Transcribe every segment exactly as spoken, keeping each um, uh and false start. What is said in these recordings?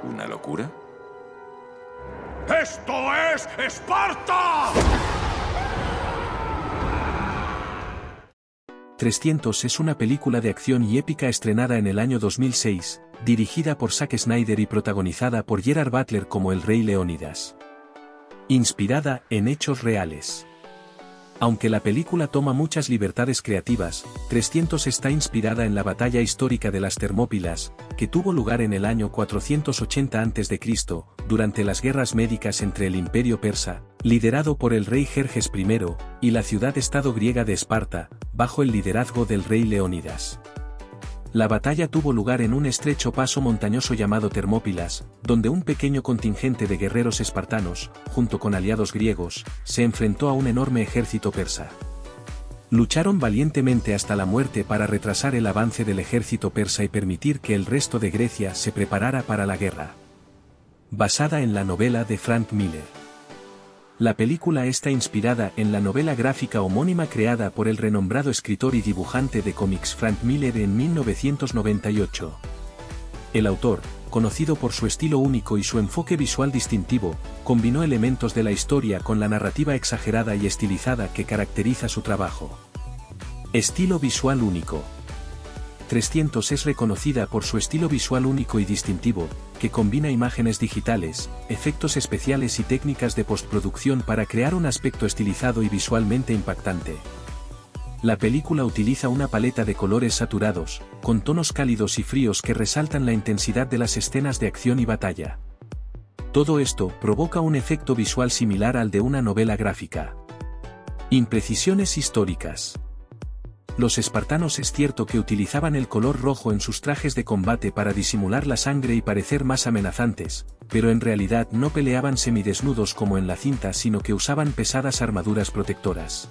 ¿Una locura? ¡Esto es Esparta! trescientos es una película de acción y épica estrenada en el año dos mil seis, dirigida por Zack Snyder y protagonizada por Gerard Butler como el Rey Leónidas. Inspirada en hechos reales. Aunque la película toma muchas libertades creativas, trescientos está inspirada en la batalla histórica de las Termópilas, que tuvo lugar en el año cuatrocientos ochenta antes de Cristo, durante las guerras médicas entre el Imperio Persa, liderado por el rey Jerjes primero, y la ciudad-estado griega de Esparta, bajo el liderazgo del rey Leónidas. La batalla tuvo lugar en un estrecho paso montañoso llamado Termópilas, donde un pequeño contingente de guerreros espartanos, junto con aliados griegos, se enfrentó a un enorme ejército persa. Lucharon valientemente hasta la muerte para retrasar el avance del ejército persa y permitir que el resto de Grecia se preparara para la guerra. Basada en la novela de Frank Miller. La película está inspirada en la novela gráfica homónima creada por el renombrado escritor y dibujante de cómics Frank Miller en mil novecientos noventa y ocho. El autor, conocido por su estilo único y su enfoque visual distintivo, combinó elementos de la historia con la narrativa exagerada y estilizada que caracteriza su trabajo. Estilo visual único. trescientos es reconocida por su estilo visual único y distintivo, que combina imágenes digitales, efectos especiales y técnicas de postproducción para crear un aspecto estilizado y visualmente impactante. La película utiliza una paleta de colores saturados, con tonos cálidos y fríos que resaltan la intensidad de las escenas de acción y batalla. Todo esto provoca un efecto visual similar al de una novela gráfica. Imprecisiones históricas. Los espartanos es cierto que utilizaban el color rojo en sus trajes de combate para disimular la sangre y parecer más amenazantes, pero en realidad no peleaban semidesnudos como en la cinta sino que usaban pesadas armaduras protectoras.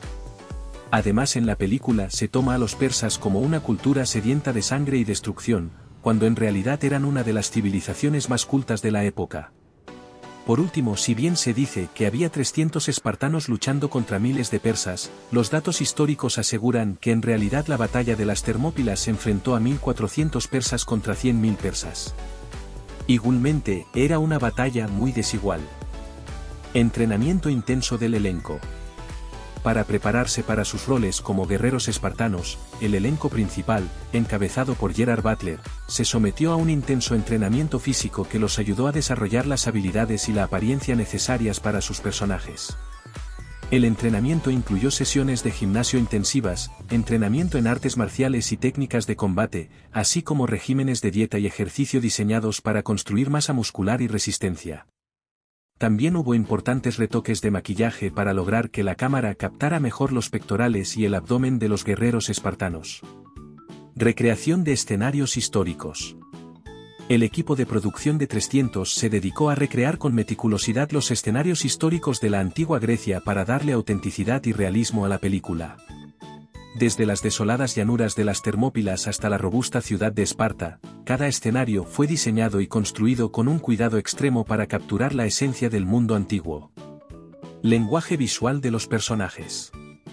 Además en la película se toma a los persas como una cultura sedienta de sangre y destrucción, cuando en realidad eran una de las civilizaciones más cultas de la época. Por último, si bien se dice que había trescientos espartanos luchando contra miles de persas, los datos históricos aseguran que en realidad la batalla de las Termópilas se enfrentó a mil cuatrocientos persas contra cien mil persas. Igualmente, era una batalla muy desigual. Entrenamiento intenso del elenco. Para prepararse para sus roles como guerreros espartanos, el elenco principal, encabezado por Gerard Butler, se sometió a un intenso entrenamiento físico que los ayudó a desarrollar las habilidades y la apariencia necesarias para sus personajes. El entrenamiento incluyó sesiones de gimnasio intensivas, entrenamiento en artes marciales y técnicas de combate, así como regímenes de dieta y ejercicio diseñados para construir masa muscular y resistencia. También hubo importantes retoques de maquillaje para lograr que la cámara captara mejor los pectorales y el abdomen de los guerreros espartanos. Recreación de escenarios históricos. El equipo de producción de trescientos se dedicó a recrear con meticulosidad los escenarios históricos de la antigua Grecia para darle autenticidad y realismo a la película. Desde las desoladas llanuras de las Termópilas hasta la robusta ciudad de Esparta, cada escenario fue diseñado y construido con un cuidado extremo para capturar la esencia del mundo antiguo. Lenguaje visual de los personajes.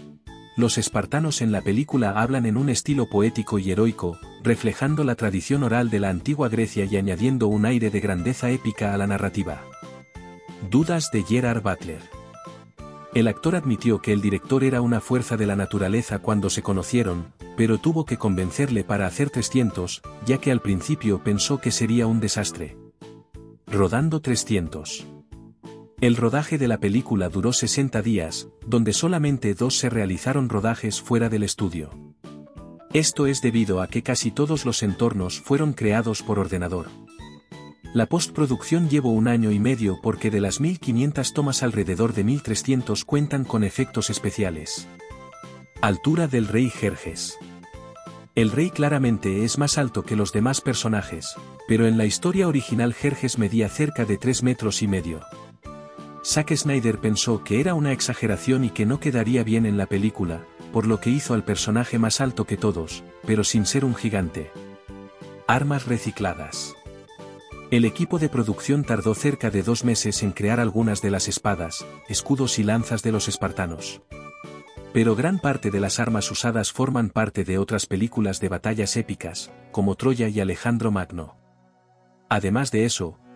Los espartanos en la película hablan en un estilo poético y heroico, reflejando la tradición oral de la antigua Grecia y añadiendo un aire de grandeza épica a la narrativa. Dudas de Gerard Butler. El actor admitió que el director era una fuerza de la naturaleza cuando se conocieron, pero tuvo que convencerle para hacer trescientos, ya que al principio pensó que sería un desastre. Rodando trescientos. El rodaje de la película duró sesenta días, donde solamente dos se realizaron rodajes fuera del estudio. Esto es debido a que casi todos los entornos fueron creados por ordenador. La postproducción llevó un año y medio porque de las mil quinientas tomas alrededor de mil trescientos cuentan con efectos especiales. Altura del rey Jerjes. El rey claramente es más alto que los demás personajes, pero en la historia original Jerjes medía cerca de tres metros y medio. Zack Snyder pensó que era una exageración y que no quedaría bien en la película, por lo que hizo al personaje más alto que todos, pero sin ser un gigante. Armas recicladas. El equipo de producción tardó cerca de dos meses en crear algunas de las espadas, escudos y lanzas de los espartanos. Pero gran parte de las armas usadas forman parte de otras películas de batallas épicas, como Troya y Alejandro Magno. Además de eso,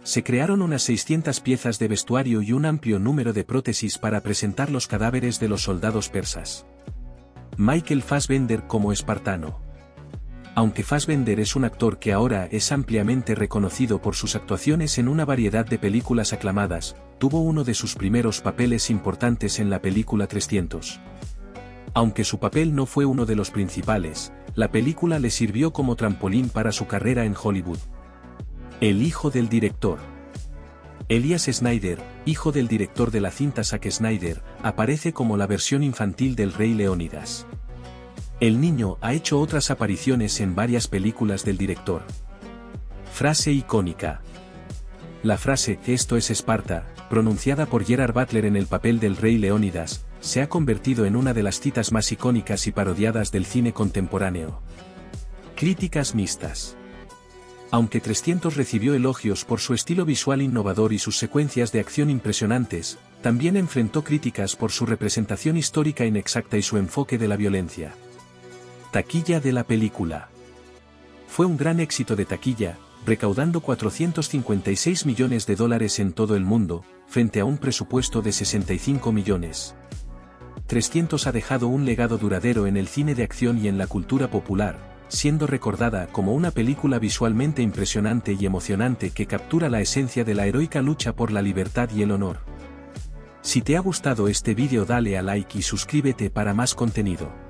Se crearon unas seiscientas piezas de vestuario y un amplio número de prótesis para presentar los cadáveres de los soldados persas. Michael Fassbender como espartano. Aunque Fassbender es un actor que ahora es ampliamente reconocido por sus actuaciones en una variedad de películas aclamadas, tuvo uno de sus primeros papeles importantes en la película trescientos. Aunque su papel no fue uno de los principales, la película le sirvió como trampolín para su carrera en Hollywood. El hijo del director. Elias Snyder, hijo del director de la cinta Zack Snyder, aparece como la versión infantil del Rey Leónidas. El niño ha hecho otras apariciones en varias películas del director. Frase icónica. La frase "Esto es Esparta", pronunciada por Gerard Butler en el papel del Rey Leónidas, se ha convertido en una de las citas más icónicas y parodiadas del cine contemporáneo. Críticas mixtas. Aunque trescientos recibió elogios por su estilo visual innovador y sus secuencias de acción impresionantes, también enfrentó críticas por su representación histórica inexacta y su enfoque de la violencia. Taquilla de la película. Fue un gran éxito de taquilla, recaudando cuatrocientos cincuenta y seis millones de dólares en todo el mundo, frente a un presupuesto de sesenta y cinco millones. trescientos ha dejado un legado duradero en el cine de acción y en la cultura popular, siendo recordada como una película visualmente impresionante y emocionante que captura la esencia de la heroica lucha por la libertad y el honor. Si te ha gustado este vídeo, dale a like y suscríbete para más contenido.